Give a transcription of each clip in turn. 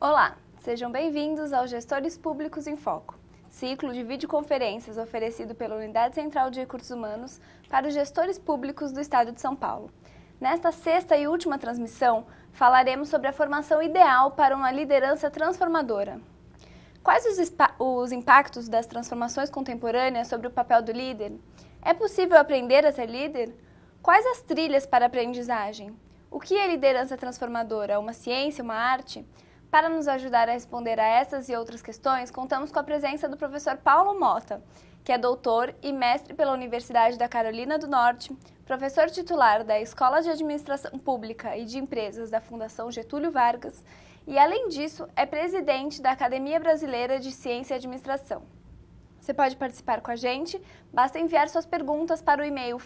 Olá, sejam bem-vindos ao Gestores Públicos em Foco, ciclo de videoconferências oferecido pela Unidade Central de Recursos Humanos para os gestores públicos do Estado de São Paulo. Nesta sexta e última transmissão, falaremos sobre a formação ideal para uma liderança transformadora. Quais os impactos das transformações contemporâneas sobre o papel do líder? É possível aprender a ser líder? Quais as trilhas para a aprendizagem? O que é liderança transformadora? Uma ciência, uma arte? Para nos ajudar a responder a essas e outras questões, contamos com a presença do professor Paulo Mota, que é doutor e mestre pela Universidade da Carolina do Norte, professor titular da Escola de Administração Pública e de Empresas da Fundação Getúlio Vargas e, além disso, é presidente da Academia Brasileira de Ciência e Administração. Você pode participar com a gente, basta enviar suas perguntas para o e-mail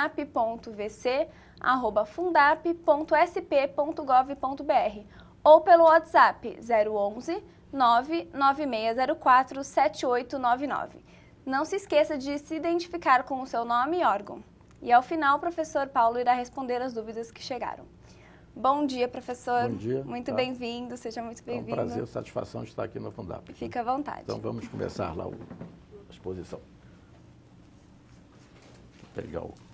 fundap.vc@fundap.sp.gov.br ou pelo WhatsApp 011 99604 7899. Não se esqueça de se identificar com o seu nome e órgão. E ao final, o professor Paulo irá responder as dúvidas que chegaram. Bom dia, professor. Bom dia. Muito bem-vindo, seja muito bem-vindo. É um prazer, satisfação de estar aqui no Fundap. Fica à vontade. Então vamos começar lá a exposição. Vou pegar o...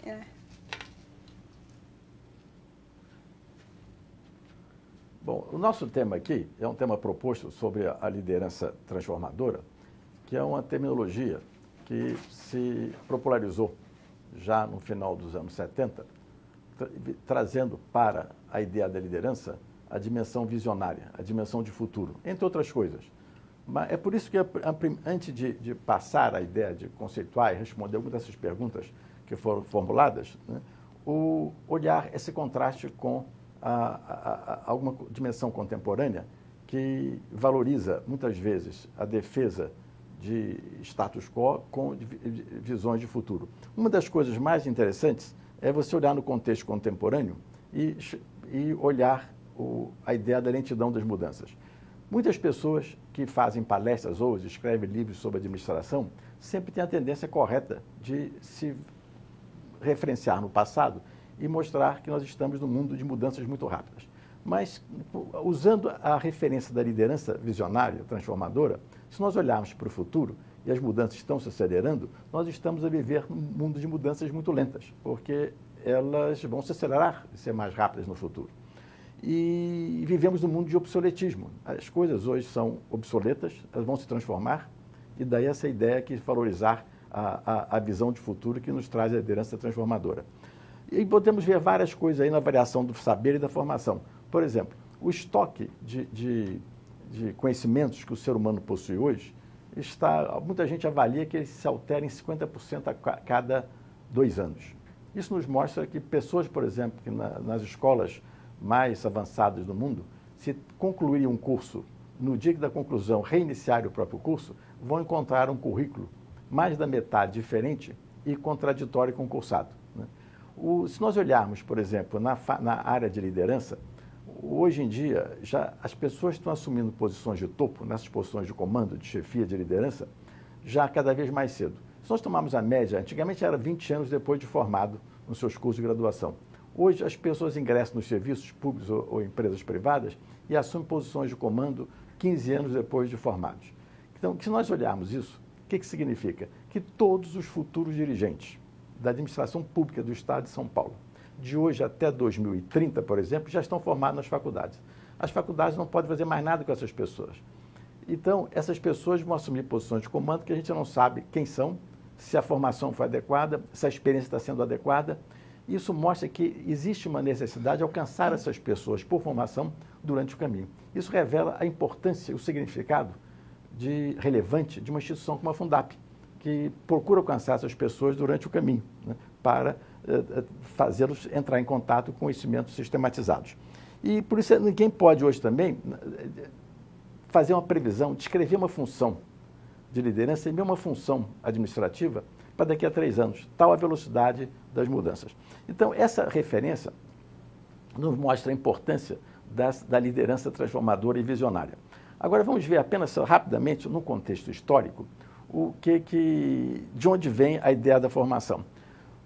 Bom, o nosso tema aqui é um tema proposto sobre a liderança transformadora, que é uma terminologia que se popularizou já no final dos anos 70, trazendo para a ideia da liderança a dimensão visionária, a dimensão de futuro, entre outras coisas. Mas é por isso que, antes de passar a ideia de conceituar e responder algumas dessas perguntas que foram formuladas, né, o olhar esse contraste com alguma dimensão contemporânea que valoriza, muitas vezes, a defesa de status quo com visões de futuro. Uma das coisas mais interessantes é você olhar no contexto contemporâneo e olhar a ideia da lentidão das mudanças. Muitas pessoas que fazem palestras ou escrevem livros sobre administração sempre têm a tendência correta de se referenciar no passado e mostrar que nós estamos num mundo de mudanças muito rápidas. Mas, usando a referência da liderança visionária, transformadora, se nós olharmos para o futuro e as mudanças estão se acelerando, nós estamos a viver num mundo de mudanças muito lentas, porque elas vão se acelerar e ser mais rápidas no futuro. E vivemos num mundo de obsoletismo. As coisas hoje são obsoletas, elas vão se transformar, e daí essa ideia de valorizar a visão de futuro que nos traz a liderança transformadora. E podemos ver várias coisas aí na variação do saber e da formação. Por exemplo, o estoque de conhecimentos que o ser humano possui hoje, muita gente avalia que ele se altera em 50% a cada 2 anos. Isso nos mostra que pessoas, por exemplo, que nas escolas mais avançadas do mundo, se concluírem um curso, no dia da conclusão, reiniciar o próprio curso, vão encontrar um currículo mais da metade diferente e contraditório com o cursado. Se nós olharmos, por exemplo, na área de liderança, hoje em dia, já as pessoas estão assumindo posições de topo, nessas posições de comando, de chefia, de liderança, já cada vez mais cedo. Se nós tomarmos a média, antigamente era 20 anos depois de formado nos seus cursos de graduação. Hoje, as pessoas ingressam nos serviços públicos ou empresas privadas e assumem posições de comando 15 anos depois de formados. Então, se nós olharmos isso, o que significa? Que todos os futuros dirigentes da administração pública do Estado de São Paulo, de hoje até 2030, por exemplo, já estão formados nas faculdades. As faculdades não podem fazer mais nada com essas pessoas. Então, essas pessoas vão assumir posições de comando que a gente não sabe quem são, se a formação foi adequada, se a experiência está sendo adequada. Isso mostra que existe uma necessidade de alcançar essas pessoas por formação durante o caminho. Isso revela a importância e o significado relevante de uma instituição como a Fundap, que procura alcançar essas pessoas durante o caminho, né, para fazê-los entrar em contato com conhecimentos sistematizados. E por isso ninguém pode hoje também fazer uma previsão, descrever uma função de liderança e mesmo uma função administrativa para daqui a 3 anos, tal a velocidade das mudanças. Então, essa referência nos mostra a importância da liderança transformadora e visionária. Agora, vamos ver apenas rapidamente, no contexto histórico, de onde vem a ideia da formação.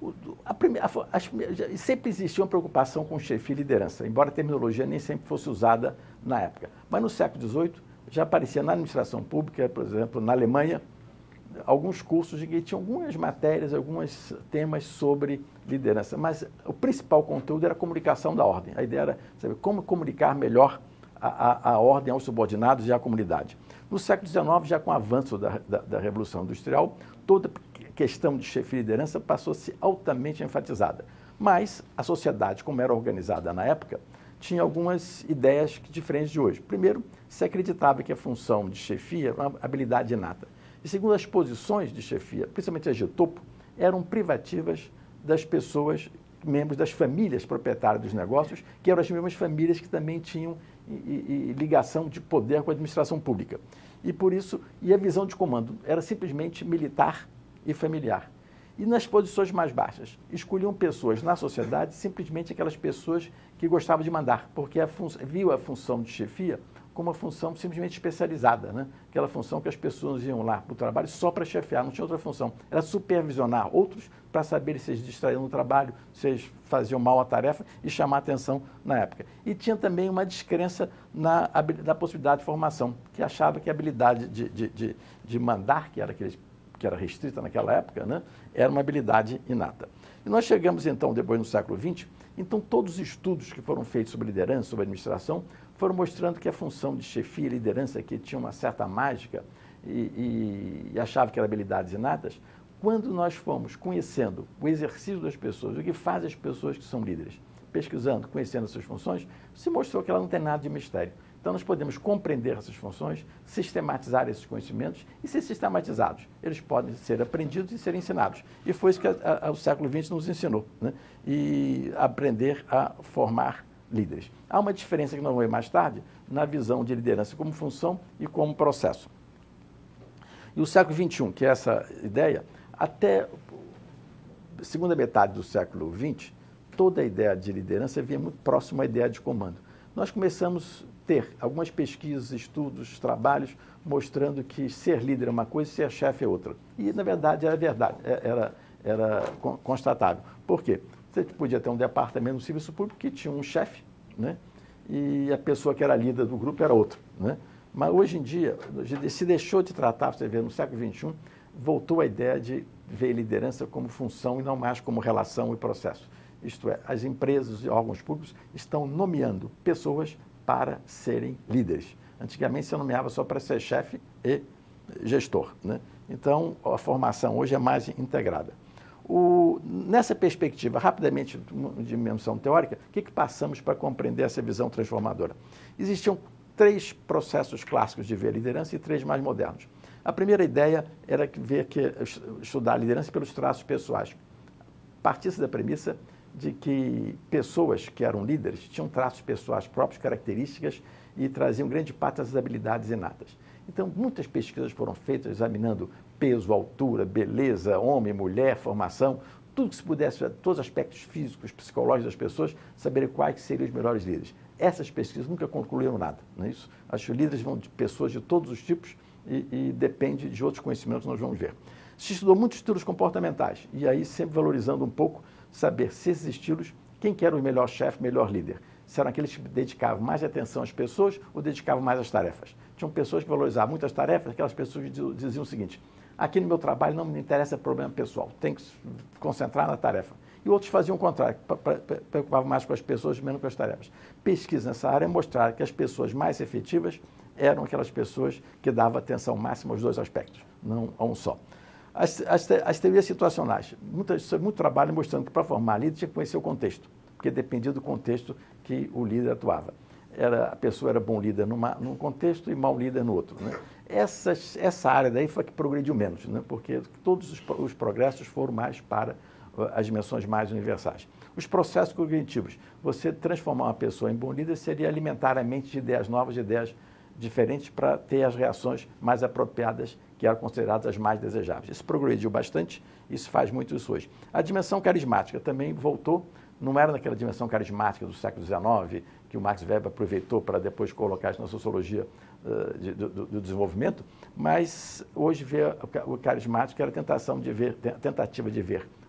Sempre existia uma preocupação com chefia e liderança, embora a terminologia nem sempre fosse usada na época. Mas no século XVIII já aparecia na administração pública, por exemplo, na Alemanha, alguns cursos em que tinham algumas matérias, alguns temas sobre liderança. Mas o principal conteúdo era a comunicação da ordem. A ideia era saber como comunicar melhor a ordem aos subordinados e à comunidade. No século XIX, já com o avanço da Revolução Industrial, toda questão de chefia e liderança passou a ser altamente enfatizada. Mas a sociedade, como era organizada na época, tinha algumas ideias diferentes de hoje. Primeiro, se acreditava que a função de chefia era uma habilidade inata. E segundo, as posições de chefia, principalmente as de topo, eram privativas das pessoas, membros das famílias proprietárias dos negócios, que eram as mesmas famílias que também tinham ligação de poder com a administração pública. E por isso, a visão de comando era simplesmente militar e familiar. E nas posições mais baixas, escolhiam pessoas na sociedade, simplesmente aquelas pessoas que gostavam de mandar, porque viu a função de chefia como uma função simplesmente especializada, né? Aquela função que as pessoas iam lá para o trabalho só para chefiar, não tinha outra função. Era supervisionar outros para saber se eles distraíam no trabalho, se eles faziam mal a tarefa e chamar a atenção na época. E tinha também uma descrença na possibilidade de formação, que achava que a habilidade de mandar, que era restrita naquela época, né, era uma habilidade inata. E nós chegamos, então, depois no século XX, então todos os estudos que foram feitos sobre liderança, sobre administração, foram mostrando que a função de chefia e liderança, que tinha uma certa mágica e achava que eram habilidades inatas, quando nós fomos conhecendo o exercício das pessoas, o que faz as pessoas que são líderes, pesquisando, conhecendo essas funções, se mostrou que ela não tem nada de mistério. Então, nós podemos compreender essas funções, sistematizar esses conhecimentos e ser sistematizados. Eles podem ser aprendidos e ser ensinados. E foi isso que o século XX nos ensinou, né? E aprender a formar líderes. Há uma diferença que nós vamos ver mais tarde na visão de liderança como função e como processo. E o século XXI, que é essa ideia, até a segunda metade do século XX, toda a ideia de liderança vinha muito próxima à ideia de comando. Nós começamos a ter algumas pesquisas, estudos, trabalhos, mostrando que ser líder é uma coisa e ser chefe é outra. E, na verdade, era verdade, era constatável. Por quê? Você podia ter um departamento no serviço público que tinha um chefe, né? E a pessoa que era líder do grupo era outra, né? Mas hoje em dia, se deixou de tratar, você vê, no século XXI, voltou a ideia de ver liderança como função e não mais como relação e processo. Isto é, as empresas e órgãos públicos estão nomeando pessoas para serem líderes. Antigamente se nomeava só para ser chefe e gestor, né? Então, a formação hoje é mais integrada. Nessa perspectiva, rapidamente, de dimensão teórica, o que passamos para compreender essa visão transformadora? Existiam 3 processos clássicos de ver a liderança e 3 mais modernos. A primeira ideia era estudar a liderança pelos traços pessoais. Partisse da premissa de que pessoas que eram líderes tinham traços pessoais próprios, características, e traziam grande parte das habilidades inatas. Então, muitas pesquisas foram feitas examinando peso, altura, beleza, homem, mulher, formação, tudo que se pudesse, todos os aspectos físicos, psicológicos das pessoas, saber quais seriam os melhores líderes. Essas pesquisas nunca concluíram nada, não é isso? Acho que líderes vão de pessoas de todos os tipos e depende de outros conhecimentos que nós vamos ver. Se estudou muitos estilos comportamentais, e aí sempre valorizando um pouco saber se esses estilos, quem que era o melhor chefe, melhor líder. Se eram aqueles que dedicavam mais atenção às pessoas ou dedicavam mais às tarefas. Tinham pessoas que valorizavam muito as tarefas, aquelas pessoas diziam o seguinte: aqui no meu trabalho não me interessa problema pessoal, tem que se concentrar na tarefa. E outros faziam o contrário, preocupavam mais com as pessoas, menos com as tarefas. Pesquisas nessa área mostraram que as pessoas mais efetivas eram aquelas pessoas que davam atenção máxima aos 2 aspectos, não a um só. As teorias situacionais, muito trabalho mostrando que para formar líder tinha que conhecer o contexto, porque dependia do contexto que o líder atuava. A pessoa era bom líder num contexto e mau líder no outro, né? Essa área daí foi a que progrediu menos, né? Porque todos os progressos foram mais para as dimensões mais universais. Os processos cognitivos, você transformar uma pessoa em bom líder seria alimentar a mente de ideias novas, de ideias diferentes para ter as reações mais apropriadas, que eram consideradas as mais desejáveis. Isso progrediu bastante, isso faz muito isso hoje. A dimensão carismática também voltou, não era naquela dimensão carismática do século XIX, que o Max Weber aproveitou para depois colocar isso na sociologia do desenvolvimento, mas hoje ver o carismático era a tentativa de ver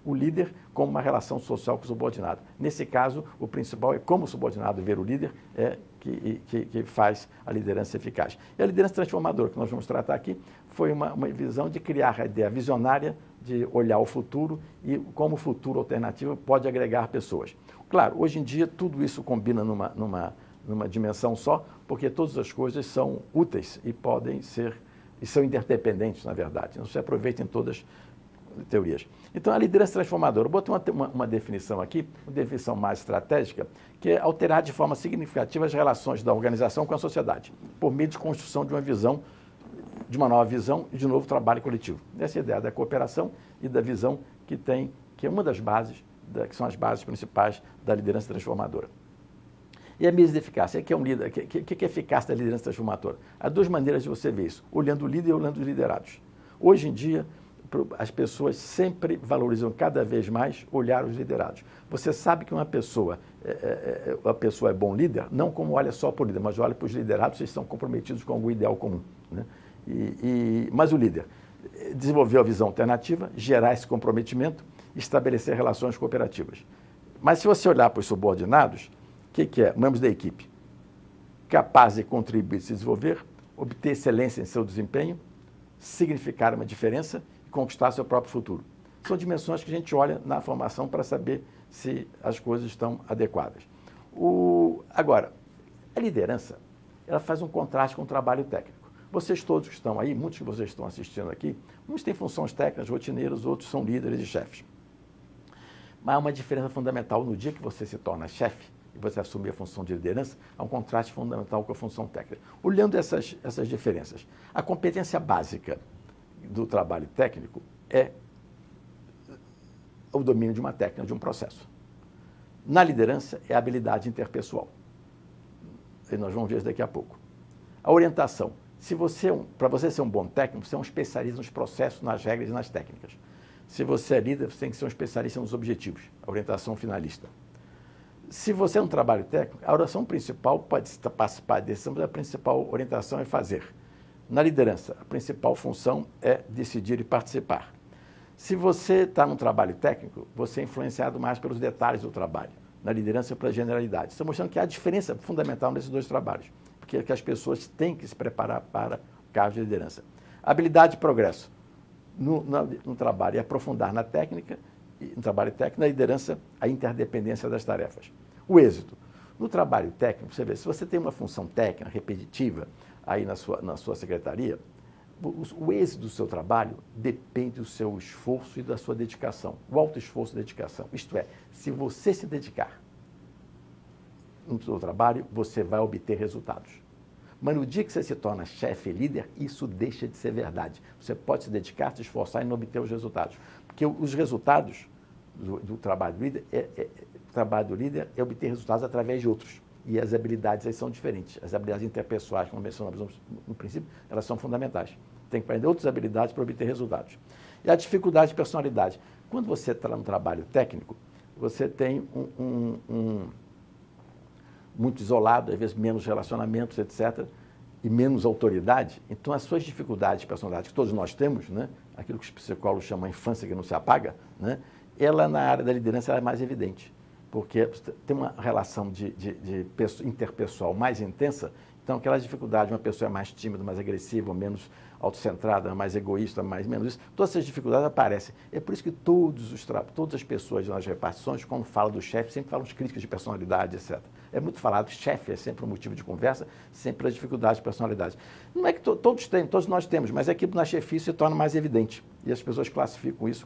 o líder como uma relação social com o subordinado. Nesse caso, o principal é como o subordinado ver o líder que faz a liderança eficaz. E a liderança transformadora, que nós vamos tratar aqui, foi uma visão de criar a ideia visionária de olhar o futuro e como o futuro alternativo pode agregar pessoas. Claro, hoje em dia tudo isso combina numa dimensão só, porque todas as coisas são úteis e podem ser, e são interdependentes, na verdade. Não se aproveita em todas as teorias. Então, a liderança transformadora, eu botei uma definição aqui, uma definição mais estratégica, que é alterar de forma significativa as relações da organização com a sociedade, por meio de construção de uma visão, de uma nova visão e de um novo trabalho coletivo. Essa é a ideia da cooperação e da visão que é uma das bases, que são as bases principais da liderança transformadora. E a medida de eficácia, o que é um líder? O que é eficácia da liderança transformadora? Há duas maneiras de você ver isso, olhando o líder e olhando os liderados. Hoje em dia, as pessoas sempre valorizam cada vez mais olhar os liderados. Você sabe que uma pessoa é bom líder, não como olha só para o líder, mas olha para os liderados, vocês estão comprometidos com algum ideal comum, né? Mas o líder desenvolveu a visão alternativa, gerar esse comprometimento, estabelecer relações cooperativas. Mas se você olhar para os subordinados, o que é? Membros da equipe, capazes de contribuir e se desenvolver, obter excelência em seu desempenho, significar uma diferença e conquistar seu próprio futuro. São dimensões que a gente olha na formação para saber se as coisas estão adequadas. Agora, a liderança, ela faz um contraste com o trabalho técnico. Vocês todos que estão aí, muitos que vocês estão assistindo aqui, uns têm funções técnicas, rotineiras, outros são líderes e chefes. Mas há uma diferença fundamental no dia que você se torna chefe e você assumir a função de liderança, há um contraste fundamental com a função técnica. Olhando essas diferenças, a competência básica do trabalho técnico é o domínio de uma técnica, de um processo. Na liderança é a habilidade interpessoal. E nós vamos ver isso daqui a pouco. A orientação. Para você ser um bom técnico, você é um especialista nos processos, nas regras e nas técnicas. Se você é líder, você tem que ser um especialista nos objetivos, a orientação finalista. Se você é um trabalho técnico, a oração principal pode participar da decisão, mas a principal orientação é fazer. Na liderança, a principal função é decidir e participar. Se você está num trabalho técnico, você é influenciado mais pelos detalhes do trabalho. Na liderança, pela generalidade. Estou mostrando que há diferença fundamental nesses dois trabalhos, porque as pessoas têm que se preparar para o cargo de liderança. Habilidade e progresso. No trabalho, é aprofundar na técnica, no trabalho técnico, na liderança, a interdependência das tarefas. O êxito. No trabalho técnico, você vê, se você tem uma função técnica repetitiva aí na sua secretaria, o êxito do seu trabalho depende do seu esforço e da sua dedicação, o alto esforço e dedicação. Isto é, se você se dedicar no seu trabalho, você vai obter resultados. Mas no dia que você se torna chefe e líder, isso deixa de ser verdade. Você pode se dedicar, se esforçar e não obter os resultados. Porque os resultados do trabalho do líder é obter resultados através de outros. E as habilidades aí são diferentes. As habilidades interpessoais, como mencionamos no princípio, elas são fundamentais. Tem que aprender outras habilidades para obter resultados. E a dificuldade de personalidade. Quando você está no trabalho técnico, você tem muito isolado, às vezes menos relacionamentos, etc., e menos autoridade. Então, as suas dificuldades de personalidade, que todos nós temos, né, aquilo que os psicólogos chamam de infância que não se apaga, né, ela, na área da liderança, ela é mais evidente, porque tem uma relação interpessoal mais intensa. Então, aquelas dificuldades, uma pessoa é mais tímida, mais agressiva, menos autocentrada, mais egoísta, menos isso, todas essas dificuldades aparecem. É por isso que todas as pessoas nas repartições, quando falam do chefe, sempre falam de críticas de personalidade, etc. É muito falado, chefe é sempre um motivo de conversa, sempre as dificuldades de personalidade. Não é que todos nós temos, mas é que na chefia se torna mais evidente. E as pessoas classificam isso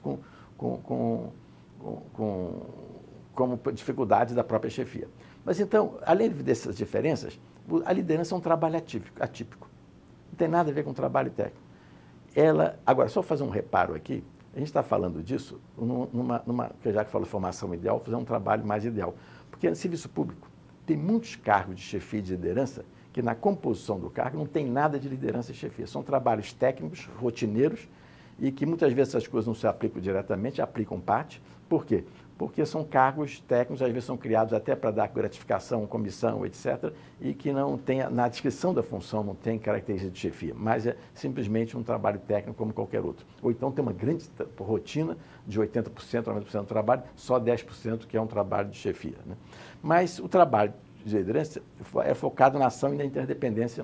como dificuldades da própria chefia. Mas então, além dessas diferenças, a liderança é um trabalho atípico. Não tem nada a ver com trabalho técnico. Agora, só fazer um reparo aqui, a gente está falando disso, já que falo de formação ideal, fazer um trabalho mais ideal. Porque no serviço público tem muitos cargos de chefia e de liderança que na composição do cargo não tem nada de liderança e chefia. São trabalhos técnicos, rotineiros, e que muitas vezes essas coisas não se aplicam diretamente, aplicam parte. Por quê? porque são cargos técnicos, às vezes são criados até para dar gratificação, comissão, etc., e que não tem, na descrição da função, não tem característica de chefia, mas é simplesmente um trabalho técnico como qualquer outro. Ou então tem uma grande rotina de 80%, 90% do trabalho, só 10% que é um trabalho de chefia, né? Mas o trabalho de liderança é focado na ação e na interdependência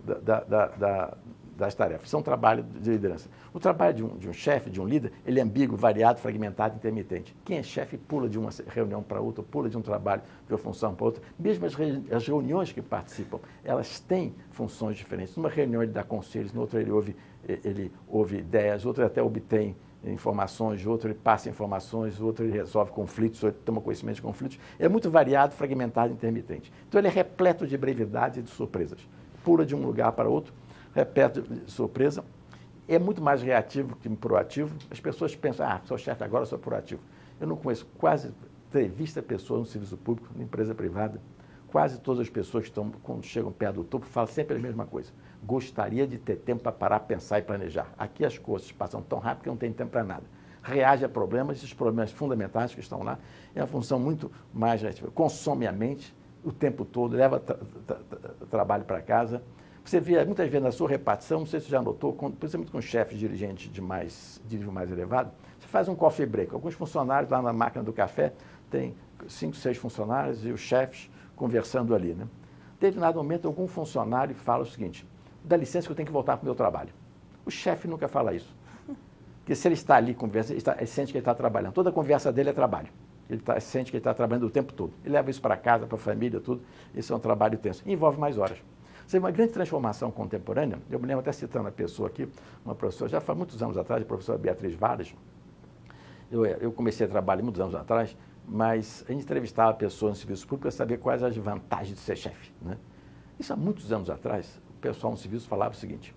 das tarefas. Isso é um trabalho de liderança. O trabalho de um chefe, de um líder, ele é ambíguo, variado, fragmentado, intermitente. Quem é chefe pula de uma reunião para outra, pula de um trabalho, de uma função para outra. Mesmo as reuniões que participam, elas têm funções diferentes. Numa reunião ele dá conselhos, noutra ele ouve ideias, outra até obtém informações, outro ele passa informações, outro ele resolve conflitos, outro toma conhecimento de conflitos. É muito variado, fragmentado, intermitente. Então ele é repleto de brevidades e de surpresas. Pula de um lugar para outro, repleto de surpresa. É muito mais reativo que proativo. As pessoas pensam, sou chefe agora, sou proativo. Eu não conheço quase entrevista pessoas no serviço público, na empresa privada. Quase todas as pessoas que estão, quando chegam perto do topo, falam sempre a mesma coisa. Gostaria de ter tempo para parar, pensar e planejar. Aqui as coisas passam tão rápido que não tem tempo para nada. Reage a problemas, esses problemas fundamentais que estão lá, é uma função muito mais reativa. Consome a mente o tempo todo, leva trabalho para casa. Você vê muitas vezes na sua repartição, não sei se você já notou, principalmente com chefes dirigentes de nível mais elevado, você faz um coffee break. Alguns funcionários lá na máquina do café, tem 5, 6 funcionários e os chefes conversando ali, né? Em determinado momento, algum funcionário fala o seguinte: dá licença que eu tenho que voltar para o meu trabalho. O chefe nunca fala isso. Porque se ele está ali conversando, ele sente que ele está trabalhando. Toda a conversa dele é trabalho. Ele sente que ele está trabalhando o tempo todo. Ele leva isso para casa, para a família, tudo. Isso é um trabalho tenso. E envolve mais horas. Você vê uma grande transformação contemporânea. Eu me lembro até citando a pessoa aqui, uma professora, já faz muitos anos atrás, a professora Beatriz Varas. Eu comecei a trabalhar muitos anos atrás, mas a gente entrevistava pessoas no serviço público para saber quais as vantagens de ser chefe, né? Isso há muitos anos atrás, o pessoal no serviço falava o seguinte: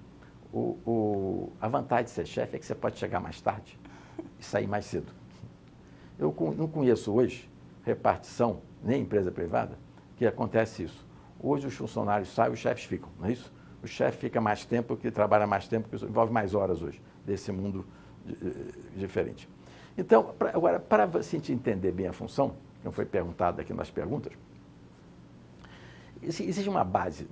a vantagem de ser chefe é que você pode chegar mais tarde e sair mais cedo. Eu não conheço hoje repartição, nem empresa privada, que acontece isso. Hoje os funcionários saem, os chefes ficam, não é isso? O chefe fica mais tempo, que trabalha mais tempo, que envolve mais horas hoje, desse mundo diferente. Então, agora, para você entender bem a função, que não foi perguntada aqui nas perguntas, existe uma base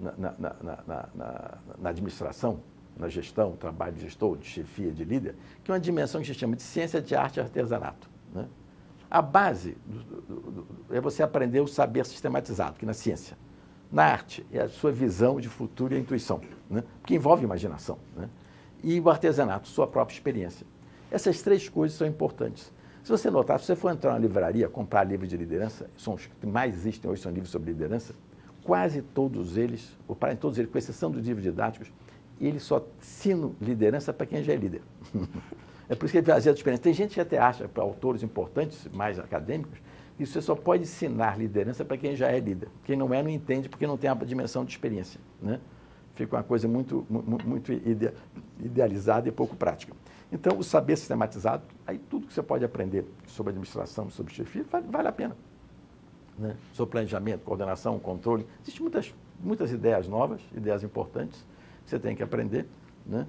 na administração, na gestão, trabalho de gestor, de chefia, de líder, que é uma dimensão que se chama de ciência, de arte e artesanato, né? A base é você aprender o saber sistematizado, que na ciência. Na arte, é a sua visão de futuro e a intuição, né? Que envolve imaginação, né? E o artesanato, sua própria experiência. Essas 3 coisas são importantes. Se você notar, se você for entrar na livraria, comprar livros de liderança, são os que mais existem hoje, são livros sobre liderança, quase todos eles, ou para todos eles, com exceção dos livros didáticos, eles só ensinam liderança para quem já é líder. É por isso que ele fazia a diferença. Tem gente que até acha, para autores importantes, mais acadêmicos, que você só pode ensinar liderança para quem já é líder. Quem não é, não entende, porque não tem a dimensão de experiência, né? Fica uma coisa muito idealizada e pouco prática. Então, o saber sistematizado, aí tudo que você pode aprender sobre administração, sobre chefia, vale a pena, né? Sobre planejamento, coordenação, controle. Existem muitas ideias novas, ideias importantes, que você tem que aprender, né?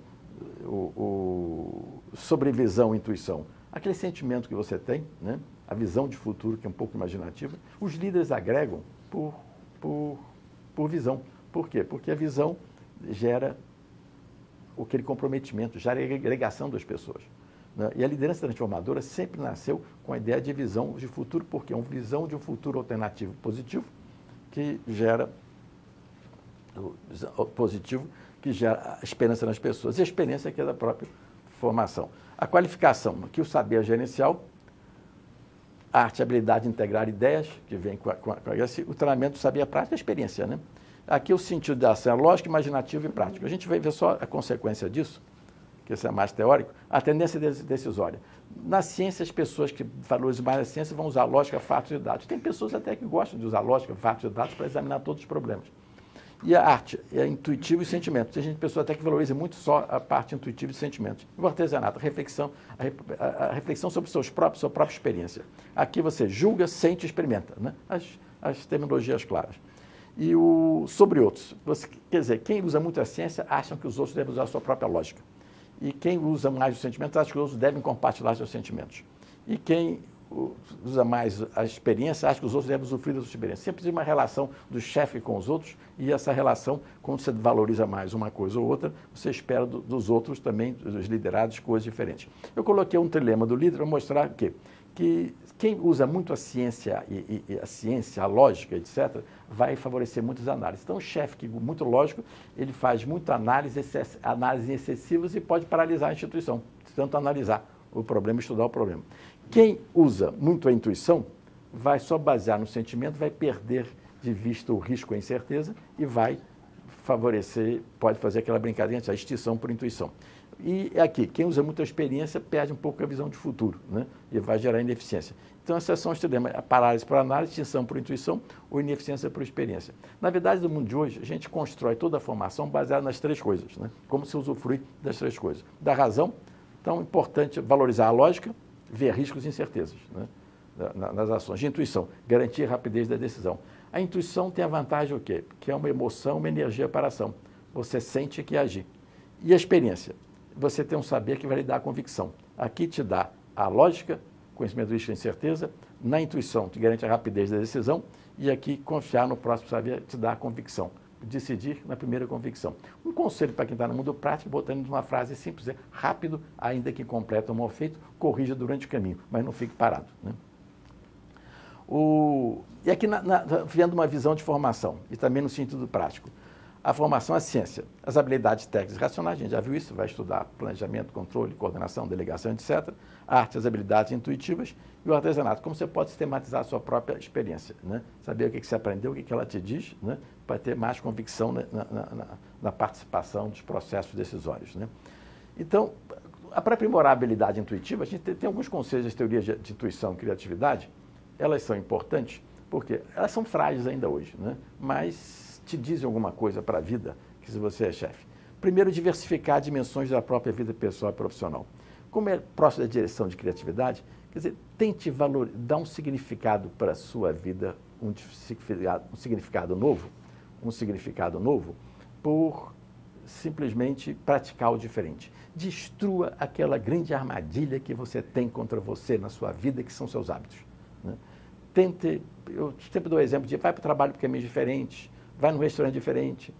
Sobre visão e intuição. Aquele sentimento que você tem, né? A visão de futuro, que é um pouco imaginativa, os líderes agregam por visão. Por quê? Porque a visão gera aquele comprometimento, gera a agregação das pessoas, né? E a liderança transformadora sempre nasceu com a ideia de visão de futuro, porque é uma visão de um futuro alternativo positivo que gera a esperança nas pessoas. E a experiência que é da própria formação. A qualificação, aqui o saber gerencial, a arte e a habilidade de integrar ideias, que vem com o treinamento do saber, a prática e a experiência, né? Aqui o sentido da ação é lógico, imaginativo e prático. A gente vai ver só a consequência disso, que isso é mais teórico, a tendência decisória. Na ciência, as pessoas que valorizam mais a ciência vão usar lógica, fatos e dados. Tem pessoas até que gostam de usar lógica, fatos e dados para examinar todos os problemas. E a arte é intuitivo e sentimento. Tem pessoa até que valoriza muito só a parte intuitiva e sentimentos. E o artesanato, a reflexão sobre sua própria experiência. Aqui você julga, sente e experimenta, né? As terminologias claras. E sobre outros. Quer dizer, quem usa muito a ciência acha que os outros devem usar a sua própria lógica. E quem usa mais os sentimentos acha que os outros devem compartilhar seus sentimentos. E quem usa mais a experiência, acha que os outros devem usufruir da sua experiência. Sempre existe uma relação do chefe com os outros, e essa relação, quando você valoriza mais uma coisa ou outra, você espera dos outros também, dos liderados, coisas diferentes. Eu coloquei um trilema do líder para mostrar que quem usa muito a ciência, a lógica, etc., vai favorecer muitas análises. Então, o chefe que é muito lógico, ele faz muita análises excessivas e pode paralisar a instituição, tanto analisar o problema, estudar o problema. Quem usa muito a intuição vai só basear no sentimento, vai perder de vista o risco e a incerteza e vai favorecer, pode fazer aquela brincadeira, a extinção por intuição. E aqui, quem usa muita experiência perde um pouco a visão de futuro, né? E vai gerar ineficiência. Então, essas são os dilemas: a parálise por análise, extinção por intuição ou ineficiência por experiência. Na verdade, no mundo de hoje, a gente constrói toda a formação baseada nas três coisas, né? Como se usufrui das três coisas. Da razão, então é importante valorizar a lógica, ver riscos e incertezas, né, nas ações. De intuição, garantir a rapidez da decisão. A intuição tem a vantagem o quê? Que é uma emoção, uma energia para a ação. Você sente que agir. E a experiência? Você tem um saber que vai lhe dar a convicção. Aqui te dá a lógica, conhecimento, risco e incerteza. Na intuição, te garante a rapidez da decisão. E aqui, confiar no próximo saber te dá a convicção. Decidir na primeira convicção. Um conselho para quem está no mundo prático, botando numa frase simples, é rápido, ainda que completa o mal feito, corrija durante o caminho, mas não fique parado, né? E aqui, vendo uma visão de formação, e também no sentido prático. A formação é ciência. As habilidades técnicas e racionais, a gente já viu isso, vai estudar planejamento, controle, coordenação, delegação, etc. A arte, as habilidades intuitivas e o artesanato, como você pode sistematizar a sua própria experiência, né? Saber o que você aprendeu, o que ela te diz, né? Para ter mais convicção na participação dos processos decisórios, né? Então, para aprimorar a habilidade intuitiva, a gente tem alguns conselhos das teorias de intuição e criatividade. Elas são importantes porque elas são frágeis ainda hoje, né? Mas te dizem alguma coisa para a vida, que se você é chefe. Primeiro, diversificar dimensões da própria vida pessoal e profissional. Como é próximo da direção de criatividade, quer dizer, tente dar um significado para a sua vida, um significado novo, por simplesmente praticar o diferente. Destrua aquela grande armadilha que você tem contra você na sua vida, que são seus hábitos, né? Eu sempre dou o exemplo de vai para o trabalho porque é meio diferente, vai num restaurante diferente,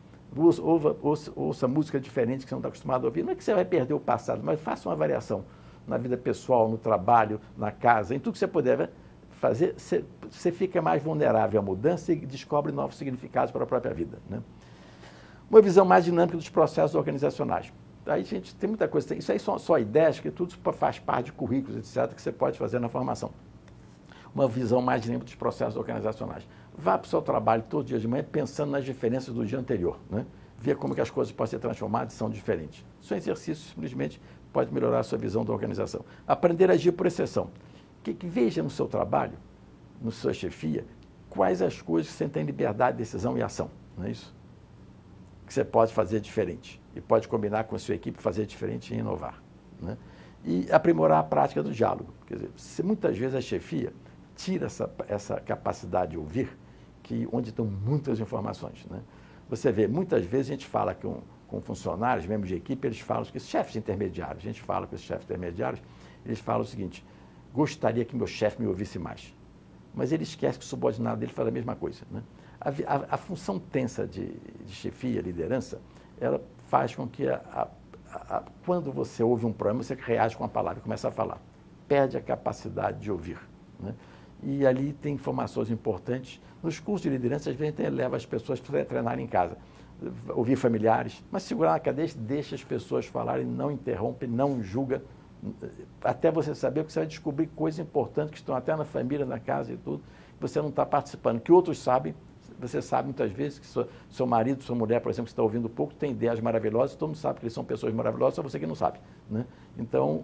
ouça música diferente que você não está acostumado a ouvir. Não é que você vai perder o passado, mas faça uma variação na vida pessoal, no trabalho, na casa, em tudo que você puder fazer, você fica mais vulnerável à mudança e descobre novos significados para a própria vida, né? Uma visão mais dinâmica dos processos organizacionais. Aí, gente, tem muita coisa. Isso aí são só ideias, que tudo faz parte de currículos, etc., que você pode fazer na formação. Uma visão mais dinâmica dos processos organizacionais. Vá para o seu trabalho todo dia de manhã pensando nas diferenças do dia anterior, né? Ver como que as coisas podem ser transformadas e são diferentes. Isso é um exercício, simplesmente, pode melhorar a sua visão da organização. Aprender a agir por exceção. Que veja no seu trabalho, na sua chefia, quais as coisas que você tem liberdade de decisão e ação, não é isso? Que você pode fazer diferente e pode combinar com a sua equipe, fazer diferente e inovar, né? E aprimorar a prática do diálogo. Quer dizer, muitas vezes a chefia tira essa capacidade de ouvir, onde estão muitas informações, né? Você vê, muitas vezes a gente fala com funcionários, membros de equipe, eles falam que chefes intermediários, a gente fala com esses chefes intermediários, eles falam o seguinte: gostaria que meu chefe me ouvisse mais. Mas ele esquece que o subordinado dele faz a mesma coisa, né? A função tensa de chefia, liderança, ela faz com que quando você ouve um problema, você reage com a palavra e começa a falar. Perde a capacidade de ouvir, né? E ali tem informações importantes. Nos cursos de liderança, às vezes, a gente leva as pessoas para treinarem em casa. Ouvir familiares, mas segurar na cadeira, deixa as pessoas falarem, não interrompe, não julga, até você saber, porque você vai descobrir coisas importantes que estão até na família, na casa e tudo, você não está participando, que outros sabem. Você sabe muitas vezes que seu marido, sua mulher, por exemplo, que está ouvindo pouco, tem ideias maravilhosas, todo mundo sabe que eles são pessoas maravilhosas, só você que não sabe, né? Então,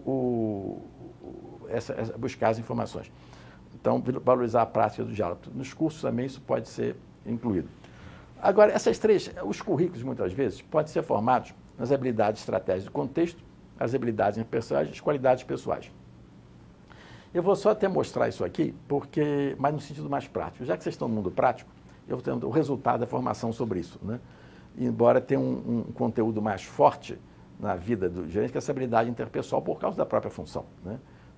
buscar as informações. Então, valorizar a prática do diálogo. Nos cursos também isso pode ser incluído. Agora, os currículos, muitas vezes, podem ser formados nas habilidades estratégicas do contexto, as habilidades interpessoais e as qualidades pessoais. Eu vou só até mostrar isso aqui, mas no sentido mais prático. Já que vocês estão no mundo prático, eu vou ter o resultado da formação sobre isso, né? Embora tenha um conteúdo mais forte na vida do gerente, que é essa habilidade interpessoal por causa da própria função, né?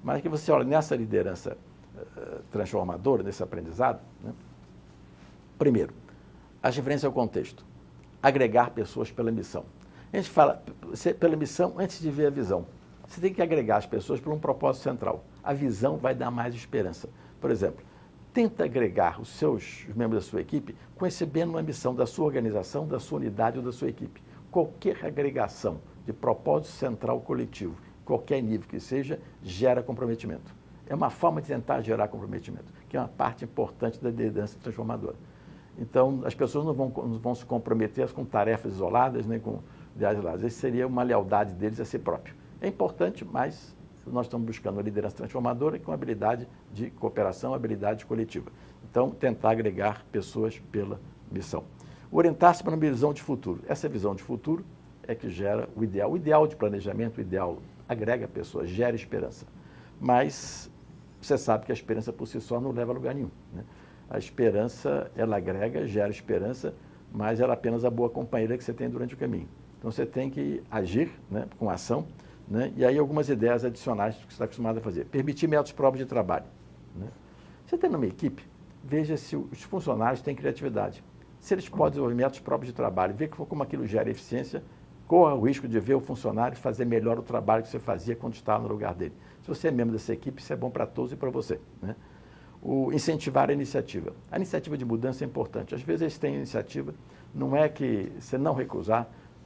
Mas que você olha nessa liderança transformadora, nesse aprendizado, né? Primeiro, as referências ao contexto. Agregar pessoas pela missão. A gente fala pela missão antes de ver a visão. Você tem que agregar as pessoas por um propósito central. A visão vai dar mais esperança. Por exemplo, tenta agregar os membros da sua equipe concebendo uma missão da sua organização, da sua unidade ou da sua equipe. Qualquer agregação de propósito central coletivo, qualquer nível que seja, gera comprometimento. É uma forma de tentar gerar comprometimento, que é uma parte importante da liderança transformadora. Então, as pessoas não vão se comprometer com tarefas isoladas, nem com ideais isoladas. Isso seria uma lealdade deles a si próprio. É importante, mas nós estamos buscando uma liderança transformadora com habilidade de cooperação, habilidade coletiva. Então, tentar agregar pessoas pela missão. Orientar-se para uma visão de futuro. Essa visão de futuro é que gera o ideal. O ideal de planejamento, o ideal agrega pessoas, gera esperança. Mas você sabe que a esperança por si só não leva a lugar nenhum, né? A esperança, ela agrega, gera esperança, mas ela é apenas a boa companheira que você tem durante o caminho. Então, você tem que agir, né, com ação, né, e aí algumas ideias adicionais que você está acostumado a fazer. Permitir métodos próprios de trabalho, né? Você tem numa equipe, veja se os funcionários têm criatividade. Se eles podem desenvolver métodos próprios de trabalho, ver como aquilo gera eficiência, corra o risco de ver o funcionário fazer melhor o trabalho que você fazia quando estava no lugar dele. Se você é membro dessa equipe, isso é bom para todos e para você, né? Incentivar a iniciativa. A iniciativa de mudança é importante. Às vezes eles têm iniciativa, não é que você não recusar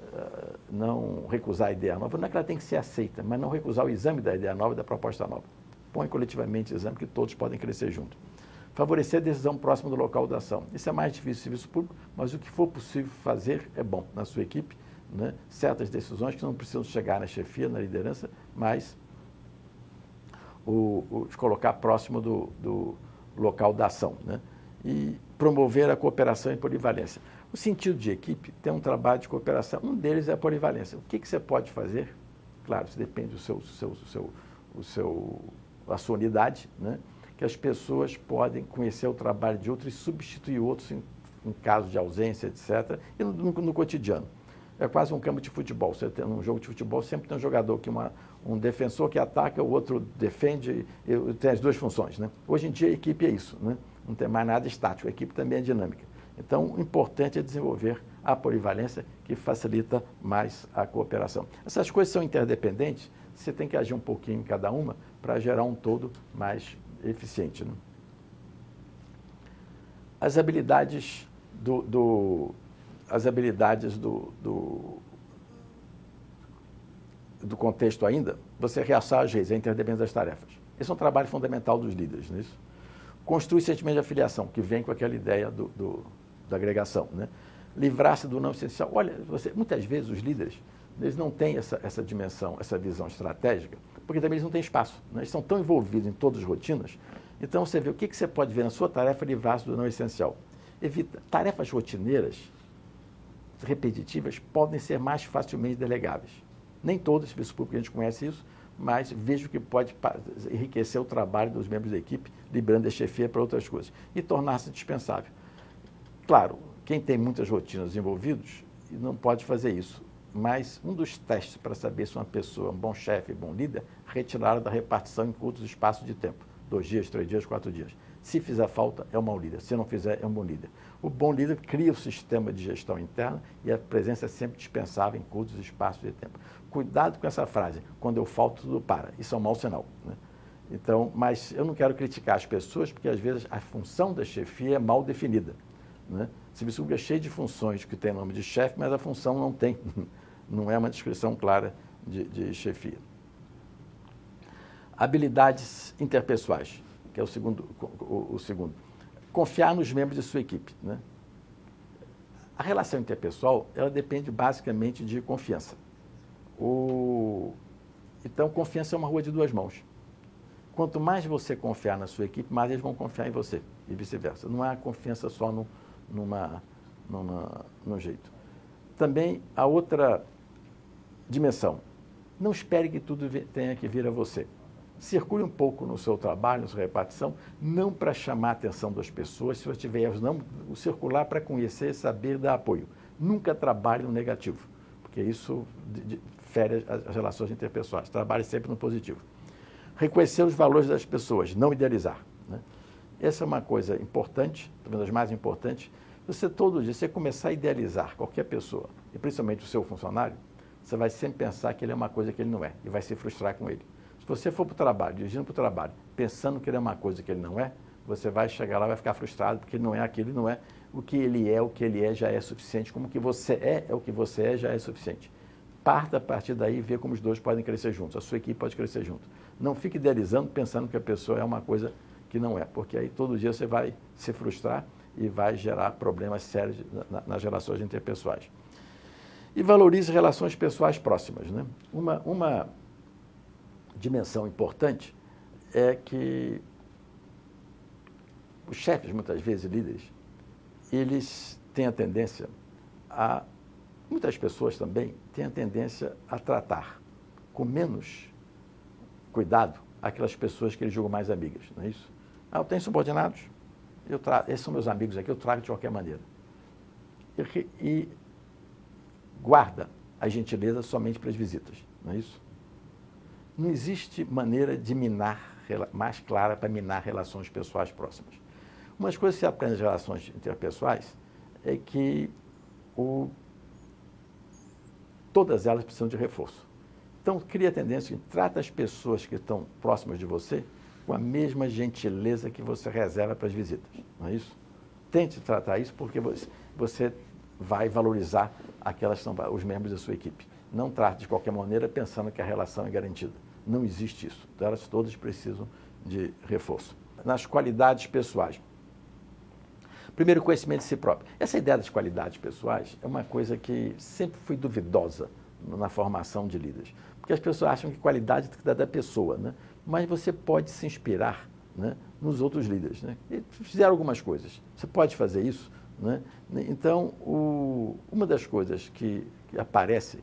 a ideia nova, não é que ela tem que ser aceita, mas não recusar o exame da ideia nova e da proposta nova. Põe coletivamente o exame que todos podem crescer junto. Favorecer a decisão próxima do local da ação. Isso é mais difícil no serviço público, mas o que for possível fazer é bom na sua equipe, né? Certas decisões que não precisam chegar na chefia, na liderança, mas colocar próximo do local da ação, né? E promover a cooperação e polivalência. O sentido de equipe tem um trabalho de cooperação, um deles é a polivalência. O que você pode fazer? Claro, isso depende da sua unidade, né? Que as pessoas podem conhecer o trabalho de outros e substituir outros em caso de ausência, etc., e no cotidiano. É quase um campo de futebol. Você tem um jogo de futebol, sempre tem um jogador um defensor que ataca, o outro defende, e tem as duas funções, né? Hoje em dia a equipe é isso, né? Não tem mais nada estático, a equipe também é dinâmica. Então, o importante é desenvolver a polivalência, que facilita mais a cooperação. Essas coisas são interdependentes, você tem que agir um pouquinho em cada uma para gerar um todo mais eficiente, né? As habilidades do contexto ainda, você reaçar às redes, a interdependência das tarefas. Esse é um trabalho fundamental dos líderes, não é isso? Construir sentimento de afiliação, que vem com aquela ideia da agregação, né? Livrar-se do não essencial. Olha, muitas vezes os líderes, eles não têm essa dimensão, essa visão estratégica, porque também eles não têm espaço, né? Eles estão tão envolvidos em todas as rotinas. Então, você vê o que você pode ver na sua tarefa, livrar-se do não essencial. Evita tarefas rotineiras, repetitivas, podem ser mais facilmente delegáveis. Nem todo o serviço público a gente conhece isso, mas vejo que pode enriquecer o trabalho dos membros da equipe, liberando a chefia para outras coisas, e tornar-se dispensável. Claro, quem tem muitas rotinas envolvidos não pode fazer isso, mas um dos testes para saber se uma pessoa é um bom chefe, bom líder, retirá-la da repartição em curtos espaços de tempo, 2 dias, 3 dias, 4 dias. Se fizer falta, é um mau líder. Se não fizer, é um bom líder. O bom líder cria o sistema de gestão interna e a presença é sempre dispensável em curtos espaços de tempo. Cuidado com essa frase, quando eu falto, tudo para. Isso é um mau sinal, né? Então, mas eu não quero criticar as pessoas, porque às vezes a função da chefia é mal definida, né? O serviço público é cheio de funções que tem nome de chefe, mas a função não tem. Não é uma descrição clara de chefia. Habilidades interpessoais, que é o segundo. Confiar nos membros de sua equipe, né? A relação interpessoal, ela depende basicamente de confiança. Então, confiança é uma rua de duas mãos. Quanto mais você confiar na sua equipe, mais eles vão confiar em você, e vice-versa. Não há confiança só num jeito. Também, a outra dimensão. Não espere que tudo tenha que vir a você. Circule um pouco no seu trabalho, na sua repartição, não para chamar a atenção das pessoas, se você tiver erros, não, circular para conhecer, saber, dar apoio. Nunca trabalhe no negativo, porque isso fere as relações interpessoais. Trabalhe sempre no positivo. Reconhecer os valores das pessoas, não idealizar, né? Essa é uma coisa importante, uma das mais importantes. Você, todo dia, você começar a idealizar qualquer pessoa, e principalmente o seu funcionário, você vai sempre pensar que ele é uma coisa que ele não é, e vai se frustrar com ele. Se você for para o trabalho, dirigindo para o trabalho, pensando que ele é uma coisa que ele não é, você vai chegar lá e vai ficar frustrado, porque ele não é aquilo, ele não é. O que ele é já é suficiente, como o que você é o que você é, já é suficiente. Parta a partir daí e vê como os dois podem crescer juntos, a sua equipe pode crescer junto. Não fique idealizando, pensando que a pessoa é uma coisa que não é, porque aí todo dia você vai se frustrar e vai gerar problemas sérios nas relações interpessoais. E valorize relações pessoais próximas, né? Uma dimensão importante é que os chefes, muitas vezes, líderes, eles têm a tendência muitas pessoas também têm a tendência a tratar com menos cuidado aquelas pessoas que eles julgam mais amigas, não é isso? Eu tenho subordinados, esses são meus amigos aqui, eu trago de qualquer maneira. E guarda a gentileza somente para as visitas, não é isso? Não existe maneira de mais clara para minar relações pessoais próximas. Uma das coisas que se aprende nas relações interpessoais é que todas elas precisam de reforço. Então, cria a tendência que trata as pessoas que estão próximas de você com a mesma gentileza que você reserva para as visitas, não é isso? Tente tratar isso porque você vai valorizar os membros da sua equipe. Não trate de qualquer maneira pensando que a relação é garantida. Não existe isso. Elas todas precisam de reforço. Nas qualidades pessoais. Primeiro, conhecimento de si próprio. Essa ideia das qualidades pessoais é uma coisa que sempre foi duvidosa na formação de líderes. Porque as pessoas acham que qualidade é da pessoa, né? Mas você pode se inspirar, né, nos outros líderes, né? E fizeram algumas coisas. Você pode fazer isso, né? Então, uma das coisas que aparece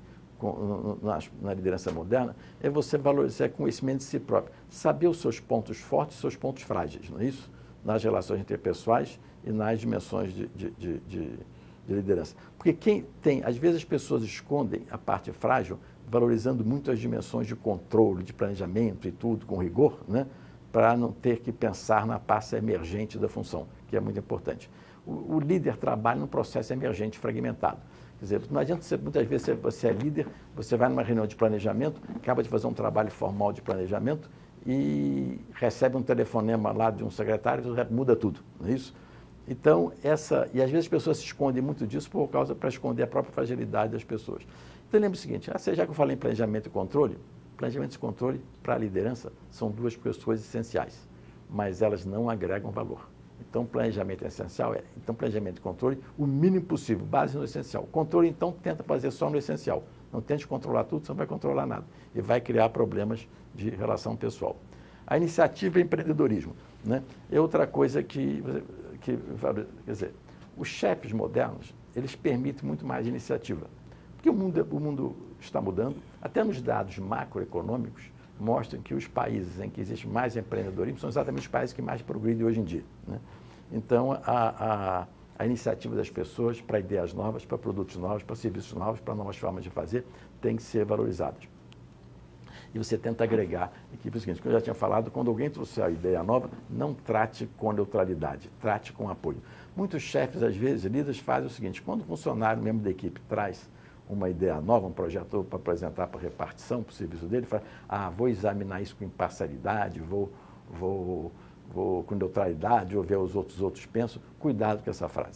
na liderança moderna é você valorizar conhecimento de si próprio. Saber os seus pontos fortes e os seus pontos frágeis, não é isso? Nas relações interpessoais e nas dimensões de liderança. Porque às vezes as pessoas escondem a parte frágil, valorizando muito as dimensões de controle, de planejamento e tudo, com rigor, né? Para não ter que pensar na parte emergente da função, que é muito importante. O líder trabalha num processo emergente fragmentado. Quer dizer, não adianta muitas vezes você é líder, você vai numa reunião de planejamento, acaba de fazer um trabalho formal de planejamento e recebe um telefonema lá de um secretário e muda tudo, não é isso? Então, e às vezes as pessoas se escondem muito disso para esconder a própria fragilidade das pessoas. Então, lembre o seguinte, já que eu falei em planejamento e controle para a liderança são duas coisas essenciais, mas elas não agregam valor. Então, planejamento é essencial, então planejamento e controle, o mínimo possível, base no essencial. Controle, então, tenta fazer só no essencial. Não tente controlar tudo, você não vai controlar nada. E vai criar problemas de relação pessoal. A iniciativa e empreendedorismo, né? É outra coisa quer dizer, os chefes modernos, eles permitem muito mais iniciativa. Porque o mundo está mudando, até nos dados macroeconômicos, mostram que os países em que existe mais empreendedorismo são exatamente os países que mais progridem hoje em dia, né? Então, a iniciativa das pessoas para ideias novas, para produtos novos, para serviços novos, para novas formas de fazer, tem que ser valorizadas. E você tenta agregar equipes seguintes. Como eu já tinha falado, quando alguém trouxer a ideia nova, não trate com neutralidade, trate com apoio. Muitos chefes, às vezes, líderes, fazem o seguinte, quando o funcionário, membro da equipe, traz uma ideia nova, um projeto para apresentar para repartição, para o serviço dele, fala, vou examinar isso com imparcialidade, vou com neutralidade, ou ver os outros pensam. Cuidado com essa frase.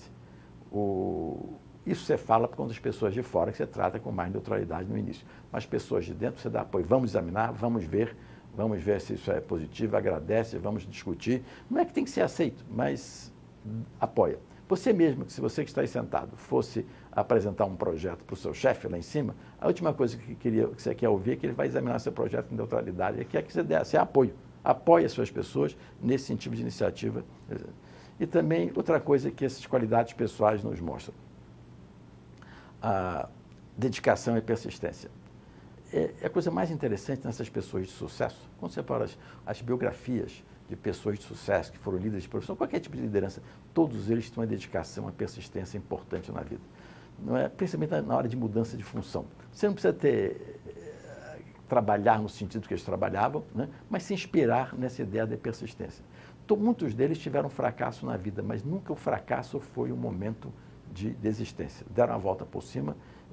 Isso você fala quando as pessoas de fora que você trata com mais neutralidade no início. Mas pessoas de dentro você dá apoio. Vamos examinar, vamos ver se isso é positivo, agradece, vamos discutir. Não é que tem que ser aceito, mas apoia. Você mesmo, se você que está aí sentado, fosse apresentar um projeto para o seu chefe lá em cima, a última coisa que você quer ouvir é que ele vai examinar seu projeto com neutralidade. Ele quer que você apoie. Apoie as suas pessoas nesse sentido de iniciativa. E também outra coisa que essas qualidades pessoais nos mostram. A dedicação e persistência. A coisa mais interessante nessas pessoas de sucesso, quando você fala as biografias de pessoas de sucesso que foram líderes de profissão, qualquer tipo de liderança, todos eles têm uma dedicação, uma persistência importante na vida. Não é? Principalmente na hora de mudança de função. Você não precisa ter trabalhar no sentido que eles trabalhavam, né? Mas se inspirar nessa ideia de persistência. Então, muitos deles tiveram fracasso na vida, mas nunca o fracasso foi um momento de desistência. Deram a volta por cima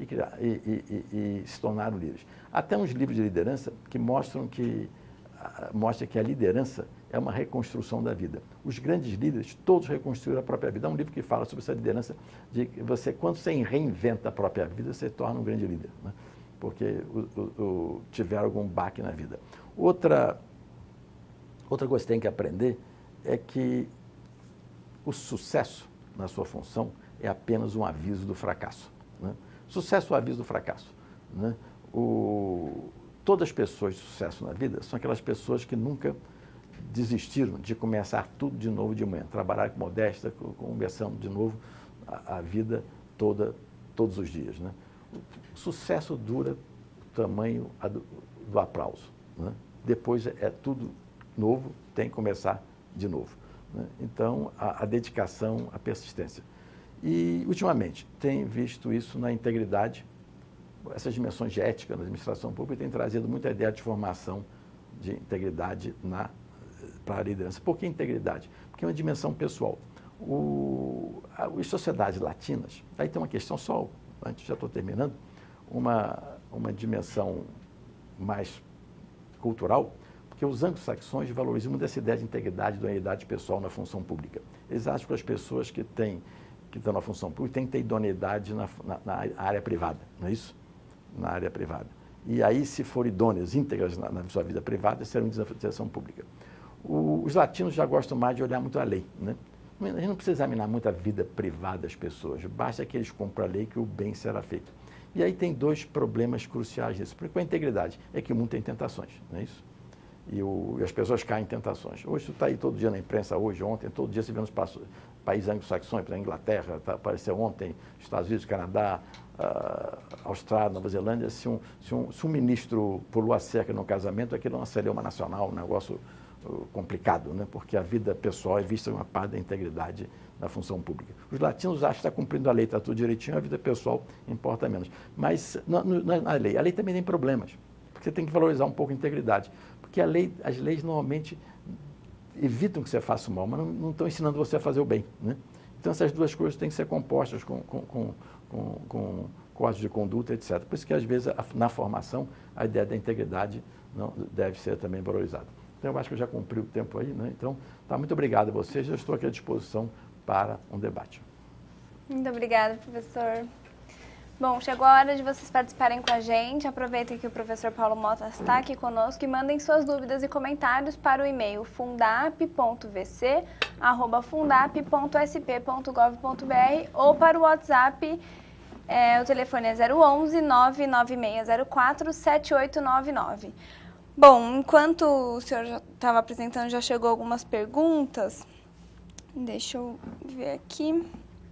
e se tornaram líderes. Até uns livros de liderança que mostram que a liderança é uma reconstrução da vida. Os grandes líderes, todos reconstruíram a própria vida. Há um livro que fala sobre essa liderança, de que quando você reinventa a própria vida, você torna um grande líder, né? Porque tiveram algum baque na vida. Outra coisa que você tem que aprender é que o sucesso na sua função é apenas um aviso do fracasso, né? Sucesso é o aviso do fracasso, né? Todas as pessoas de sucesso na vida são aquelas pessoas que nunca desistiram de começar tudo de novo de manhã, trabalhar com modéstia, começando de novo a vida toda, todos os dias, né? O sucesso dura o tamanho do aplauso, né? Depois é tudo novo, tem que começar de novo, né? Então, a dedicação, a persistência. E, ultimamente, tem visto isso na integridade. Essas dimensões de ética na administração pública têm trazido muita ideia de formação de integridade para a liderança. Por que integridade? Porque é uma dimensão pessoal. As sociedades latinas, aí tem uma questão só, antes já estou terminando, uma dimensão mais cultural, porque os anglo-saxões valorizam muito essa ideia de integridade e idoneidade pessoal na função pública. Eles acham que as pessoas que estão na função pública têm que ter idoneidade na área privada, não é isso? Na área privada. E aí, se forem idôneas, íntegras na sua vida privada, serão de administração pública. Os latinos já gostam mais de olhar muito a lei, né? A gente não precisa examinar muito a vida privada das pessoas, basta que eles cumprem a lei que o bem será feito. E aí tem dois problemas cruciais nisso. Porque com a integridade é que o mundo tem tentações, não é isso? E as pessoas caem em tentações. Hoje, tu está aí todo dia na imprensa, hoje, ontem, todo dia se vê nos países anglo-saxões, por exemplo, Inglaterra, apareceu ontem, Estados Unidos, Canadá, Austrália, Nova Zelândia, se um ministro pulou a cerca no casamento, aquilo é uma celeuma nacional, um negócio complicado, né? Porque a vida pessoal é vista uma parte da integridade da função pública. Os latinos acham que está cumprindo a lei, está tudo direitinho, a vida pessoal importa menos. Mas a lei também tem problemas, porque você tem que valorizar um pouco a integridade, porque as leis normalmente evitam que você faça o mal, mas não estão ensinando você a fazer o bem, né? Então essas duas coisas têm que ser compostas com códigos de conduta, etc. Por isso que às vezes na formação a ideia da integridade não deve ser também valorizada. Então, eu acho que eu já cumpri o tempo aí, né? Então, muito obrigado a vocês. Eu estou aqui à disposição para um debate. Muito obrigada, professor. Bom, chegou a hora de vocês participarem com a gente. Aproveitem que o professor Paulo Mota está aqui conosco e mandem suas dúvidas e comentários para o e-mail fundap.vc@fundap.sp.gov.br ou para o WhatsApp. O telefone é 011 99604 7899. Bom, enquanto o senhor já estava apresentando, já chegou algumas perguntas. Deixa eu ver aqui.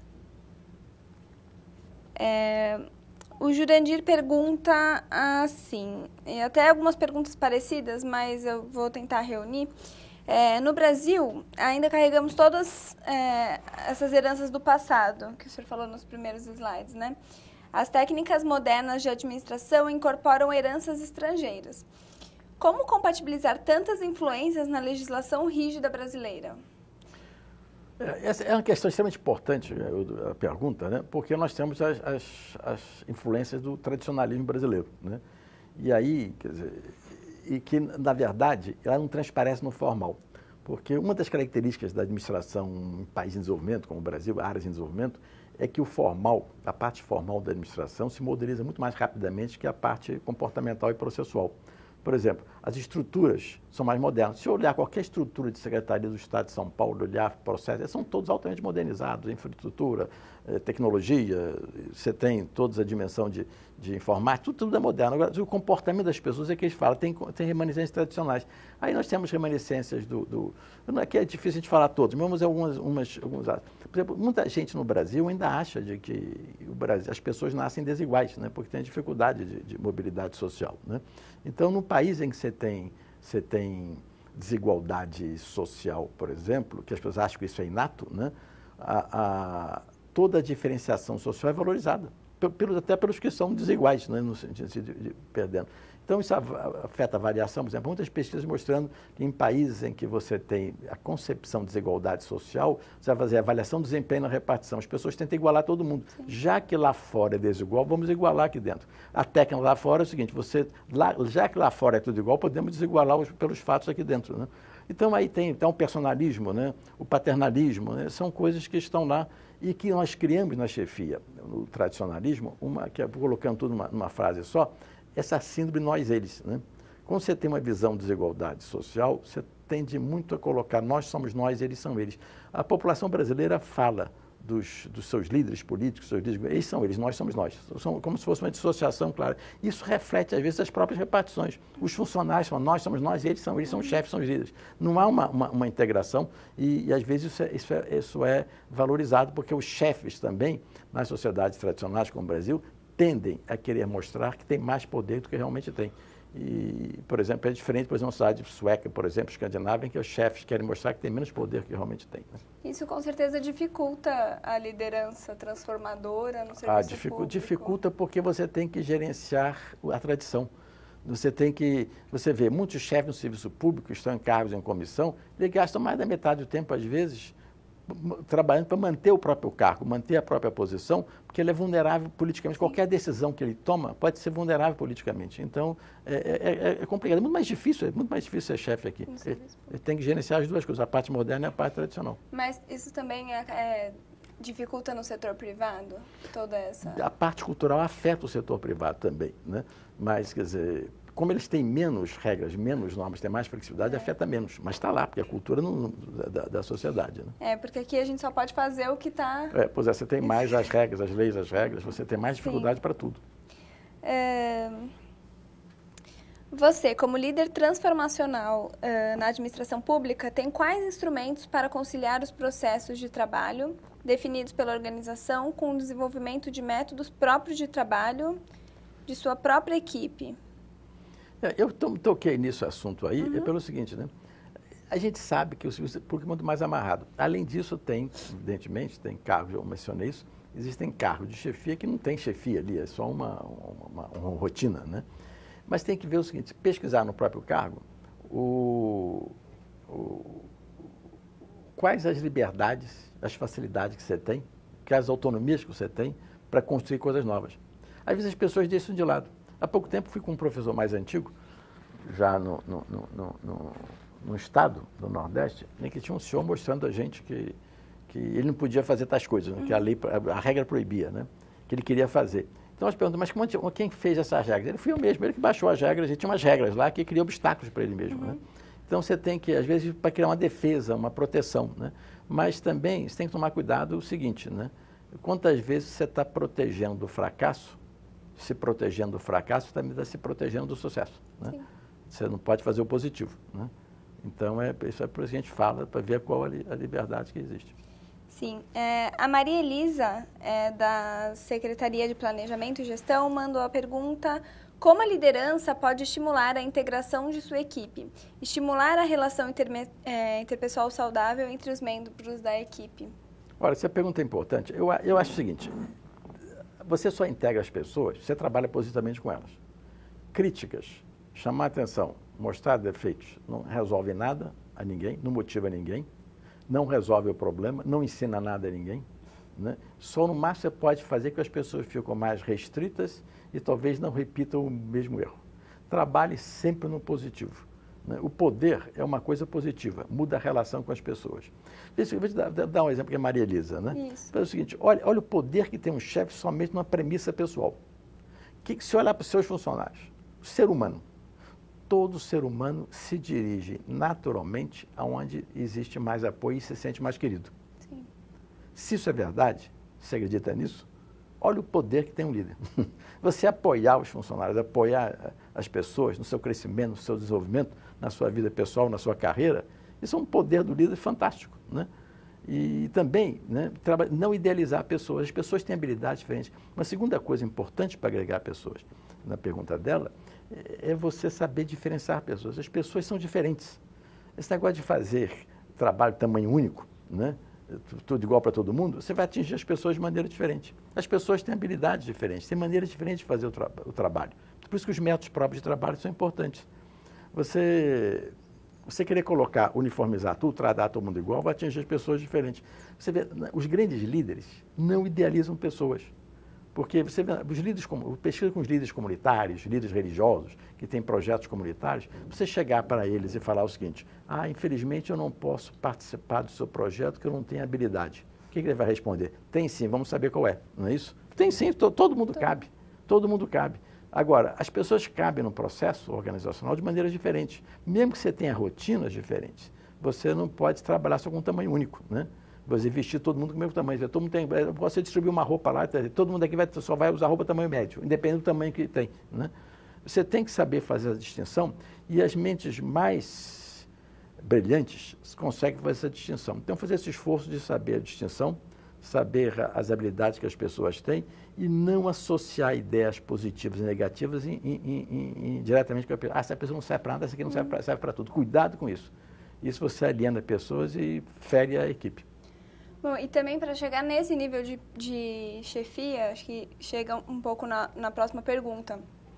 O Jurandir pergunta assim, e até algumas perguntas parecidas, mas eu vou tentar reunir. No Brasil, ainda carregamos todas essas heranças do passado, que o senhor falou nos primeiros slides, né? As técnicas modernas de administração incorporam heranças estrangeiras. Como compatibilizar tantas influências na legislação rígida brasileira? Essa é uma questão extremamente importante, a pergunta, né? Porque nós temos as influências do tradicionalismo brasileiro, né? E aí, quer dizer, e que, na verdade, ela não transparece no formal. Porque uma das características da administração em países em desenvolvimento, como o Brasil, áreas em desenvolvimento, é que a parte formal da administração se modeliza muito mais rapidamente que a parte comportamental e processual. Por exemplo, as estruturas são mais modernas. Se eu olhar qualquer estrutura de secretaria do Estado de São Paulo, olhar processos, são todos altamente modernizados, infraestrutura, tecnologia, você tem toda a dimensão de informática, tudo é moderno. Agora, o comportamento das pessoas é que eles falam, tem remanescências tradicionais. Aí nós temos remanescências aqui é difícil a gente falar todos, mas vamos alguns. Por exemplo, muita gente no Brasil ainda acha de que as pessoas nascem desiguais, né? Porque tem dificuldade de mobilidade social, né? Então, no país em que você tem desigualdade social, por exemplo, que as pessoas acham que isso é inato, né? Toda a diferenciação social é valorizada. até pelos que são desiguais, né, no sentido de perdendo. Então, isso afeta a variação, por exemplo, muitas pesquisas mostrando que em países em que você tem a concepção de desigualdade social, você vai fazer a avaliação do desempenho na repartição. As pessoas tentam igualar todo mundo. Sim. Já que lá fora é desigual, vamos igualar aqui dentro. A técnica lá fora é o seguinte, já que lá fora é tudo igual, podemos desigualar pelos fatos aqui dentro, né? Então, aí tem então, o personalismo, né? O paternalismo, né? São coisas que estão lá e que nós criamos na chefia, no tradicionalismo, colocando tudo numa frase só, essa síndrome nós-eles, né? Quando você tem uma visão de desigualdade social, você tende muito a colocar nós somos nós, eles são eles. A população brasileira fala dos seus líderes políticos, seus líderes, eles são eles, nós somos nós. Como se fosse uma dissociação clara. Isso reflete, às vezes, as próprias repartições. Os funcionários falam, nós somos nós, eles são os chefes, são os líderes. Não há uma integração e, às vezes, isso é valorizado, porque os chefes também, nas sociedades tradicionais como o Brasil, tendem a querer mostrar que tem mais poder do que realmente tem. E, por exemplo, é diferente, por exemplo, uma cidade sueca, por exemplo, escandinava, em que os chefes querem mostrar que tem menos poder do que realmente tem, né? Isso, com certeza, dificulta a liderança transformadora no serviço público. Dificulta porque você tem que gerenciar a tradição. Você vê, muitos chefes no serviço público estão em cargos em comissão, eles gastam mais da metade do tempo, às vezes, trabalhando para manter o próprio cargo, manter a própria posição, porque ele é vulnerável politicamente. Sim. Qualquer decisão que ele toma pode ser vulnerável politicamente. Então, é complicado. É muito mais difícil ser chefe aqui. Ele tem que gerenciar as duas coisas, a parte moderna e a parte tradicional. Mas isso também dificulta no setor privado? Toda essa... A parte cultural afeta o setor privado também, né? Mas, quer dizer, como eles têm menos regras, menos normas, têm mais flexibilidade, afeta menos. Mas está lá, porque é a cultura da sociedade, né? Porque aqui a gente só pode fazer o que está... Pois é, você tem mais as regras, as leis, as regras, você tem mais dificuldade para tudo. Você, como líder transformacional na administração pública, tem quais instrumentos para conciliar os processos de trabalho definidos pela organização com o desenvolvimento de métodos próprios de trabalho de sua própria equipe? Eu toquei nesse assunto aí, pelo seguinte, né? A gente sabe que o serviço público é muito mais amarrado. Além disso, evidentemente, tem cargos, eu mencionei isso, existem cargos de chefia que não tem chefia ali, é só uma rotina, né? Mas tem que ver o seguinte, pesquisar no próprio cargo quais as liberdades, as facilidades que você tem, quais as autonomias que você tem para construir coisas novas. Às vezes as pessoas deixam de lado. Há pouco tempo fui com um professor mais antigo, já no estado do Nordeste, em que tinha um senhor mostrando a gente que ele não podia fazer tais coisas, né, que a regra proibia, né, que ele queria fazer. Então nós perguntamos, mas quem fez essas regras? Ele foi eu mesmo, ele que baixou as regras, e tinha umas regras lá que criam obstáculos para ele mesmo, né? Então você tem que, às vezes, para criar uma defesa, uma proteção, né? Mas também você tem que tomar cuidado o seguinte, né? Quantas vezes você está protegendo do fracasso, se protegendo do fracasso, também está se protegendo do sucesso, né? Você não pode fazer o positivo, né? Então, isso é por isso que a gente fala, para ver qual a liberdade que existe. Sim. A Maria Elisa, da Secretaria de Planejamento e Gestão, mandou a pergunta: como a liderança pode estimular a integração de sua equipe? Estimular a relação interpessoal saudável entre os membros da equipe? Olha, essa pergunta é importante. Eu acho o seguinte, você só integra as pessoas, você trabalha positivamente com elas. Críticas, chamar atenção, mostrar defeitos, não resolve nada a ninguém, não motiva ninguém, não resolve o problema, não ensina nada a ninguém, né? Só no máximo você pode fazer que as pessoas ficam mais restritas e talvez não repitam o mesmo erro. Trabalhe sempre no positivo, né? O poder é uma coisa positiva, muda a relação com as pessoas. Eu vou te dar um exemplo que é Maria Elisa, né? Isso. É o seguinte, olha o poder que tem um chefe somente numa premissa pessoal. Se olhar para os seus funcionários, o ser humano, todo ser humano se dirige naturalmente aonde existe mais apoio e se sente mais querido. Sim. Se isso é verdade, você acredita nisso? Olha o poder que tem um líder. Você apoiar os funcionários, apoiar as pessoas no seu crescimento, no seu desenvolvimento, na sua vida pessoal, na sua carreira, isso é um poder do líder fantástico, né? E também, né, não idealizar pessoas. As pessoas têm habilidades diferentes. Uma segunda coisa importante para agregar pessoas, na pergunta dela, é você saber diferenciar pessoas. As pessoas são diferentes. Esse negócio de fazer trabalho de tamanho único, né, tudo igual para todo mundo, você vai atingir as pessoas de maneira diferente. As pessoas têm habilidades diferentes, têm maneiras diferentes de fazer o trabalho. Por isso que os métodos próprios de trabalho são importantes. Você querer colocar, uniformizar tudo, tratar todo mundo igual, vai atingir as pessoas diferentes. Você vê, os grandes líderes não idealizam pessoas. Porque você vê, pesquisa com os líderes comunitários, líderes religiosos, que têm projetos comunitários, você chegar para eles e falar o seguinte: infelizmente eu não posso participar do seu projeto porque eu não tenho habilidade. O que ele vai responder? Tem sim, vamos saber qual é, não é isso? Tem sim, todo mundo cabe, todo mundo cabe. Agora, as pessoas cabem no processo organizacional de maneiras diferentes. Mesmo que você tenha rotinas diferentes, você não pode trabalhar só com um tamanho único, né? Você vestir todo mundo com o mesmo tamanho. Todo mundo tem, você distribuir uma roupa lá, todo mundo aqui só vai usar roupa tamanho médio, independente do tamanho que tem, né? Você tem que saber fazer a distinção e as mentes mais brilhantes conseguem fazer essa distinção. Então, fazer esse esforço de saber a distinção, saber as habilidades que as pessoas têm e não associar ideias positivas e negativas diretamente com a pessoa. Essa pessoa não serve para nada, essa aqui não serve para tudo. Cuidado com isso. Isso você aliena pessoas e fere a equipe. Bom, e também para chegar nesse nível de chefia, acho que chega um pouco na próxima pergunta,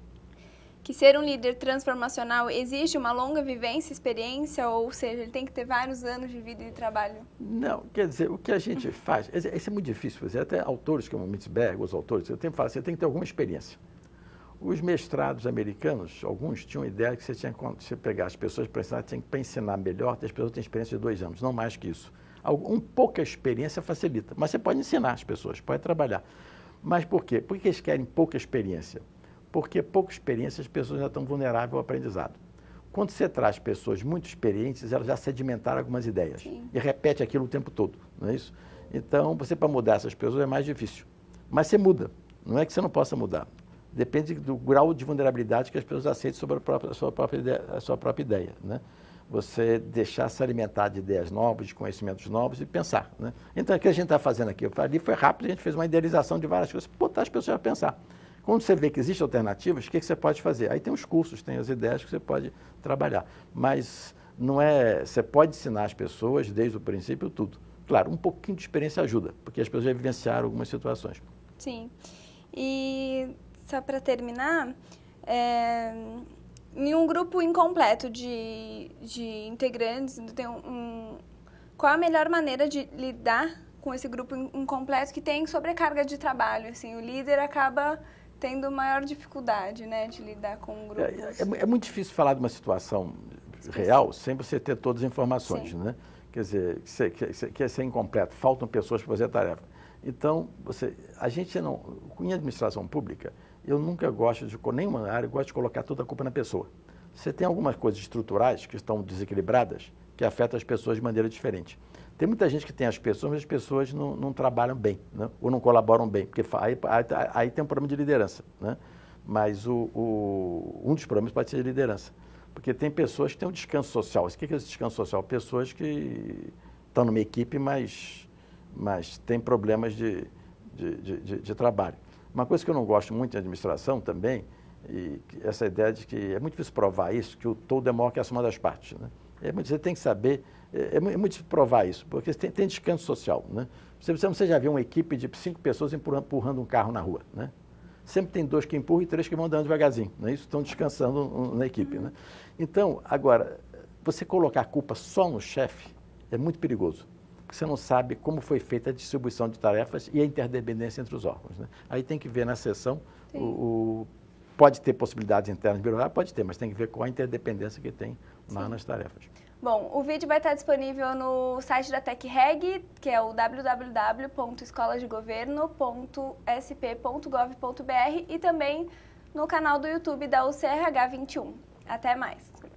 que ser um líder transformacional exige uma longa vivência, experiência, ou seja, ele tem que ter vários anos de vida e de trabalho? Não, quer dizer, o que a gente faz, isso é muito difícil fazer, até autores como Mitzberg, os autores, eu tenho que falar, você tem que ter alguma experiência. Os mestrados americanos, alguns tinham a ideia que você tinha que você pegar as pessoas para ensinar melhor, as pessoas têm experiência de 2 anos, não mais que isso. Pouca experiência facilita, mas você pode ensinar as pessoas, pode trabalhar. Mas por quê? Por que eles querem pouca experiência? Porque pouca experiência as pessoas já estão vulneráveis ao aprendizado. Quando você traz pessoas muito experientes, elas já sedimentaram algumas ideias. Sim. E repete aquilo o tempo todo, não é isso? Então, para mudar essas pessoas é mais difícil. Mas você muda, não é que você não possa mudar. Depende do grau de vulnerabilidade que as pessoas aceitem sobre a sua própria ideia, né? Você deixar se alimentar de ideias novas, de conhecimentos novos e pensar, né? Então, o que a gente está fazendo aqui? Ali foi rápido, a gente fez uma idealização de várias coisas, botar as pessoas a pensar. Quando você vê que existem alternativas, o que você pode fazer? Aí tem os cursos, tem as ideias que você pode trabalhar. Mas não é... Você pode ensinar as pessoas, desde o princípio, tudo. Claro, um pouquinho de experiência ajuda, porque as pessoas já vivenciaram algumas situações. Sim. E, só para terminar, em um grupo incompleto de integrantes, qual a melhor maneira de lidar com esse grupo incompleto que tem sobrecarga de trabalho? Assim, o líder acaba tendo maior dificuldade, né, de lidar com grupos. É muito difícil falar de uma situação real sem você ter todas as informações, Sim. né? Quer dizer, quer ser incompleto, faltam pessoas para fazer a tarefa. Então, a gente não... Em administração pública, eu nunca gosto de, nenhuma área, eu gosto de colocar toda a culpa na pessoa. Você tem algumas coisas estruturais que estão desequilibradas, que afetam as pessoas de maneira diferente. Tem muita gente que tem as pessoas, mas as pessoas não trabalham bem, né? Ou não colaboram bem, porque aí tem um problema de liderança, né? Mas um dos problemas pode ser de liderança, porque tem pessoas que têm um descanso social. O que é esse descanso social? Pessoas que estão numa equipe, mas têm problemas de trabalho. Uma coisa que eu não gosto muito em administração também, e essa ideia de que é muito difícil provar isso, que o todo é maior que a soma das partes, né? Você tem que saber, é muito difícil provar isso, porque tem descanso social, né? Você já viu uma equipe de 5 pessoas empurrando um carro na rua, né? Sempre tem 2 que empurram e 3 que vão andando devagarzinho, não é isso? Estão descansando na equipe, né? Então, agora, você colocar a culpa só no chefe é muito perigoso, porque você não sabe como foi feita a distribuição de tarefas e a interdependência entre os órgãos, né? Aí tem que ver na sessão, pode ter possibilidades internas de burocracia, pode ter, mas tem que ver qual a interdependência que tem lá nas tarefas. Bom, o vídeo vai estar disponível no site da TecReg, que é o www.escoladegoverno.sp.gov.br e também no canal do YouTube da UCRH 21. Até mais!